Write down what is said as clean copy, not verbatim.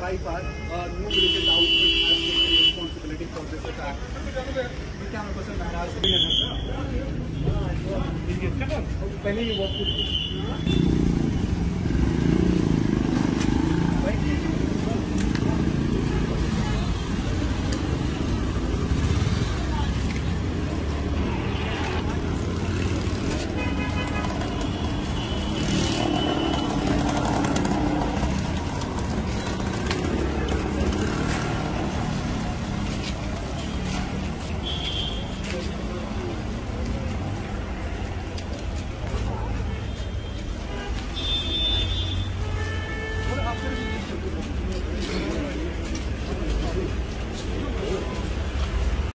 life are new militant outfit has taken responsibility for this attack. Camera person Khanyar Srinagar. पहले ये walk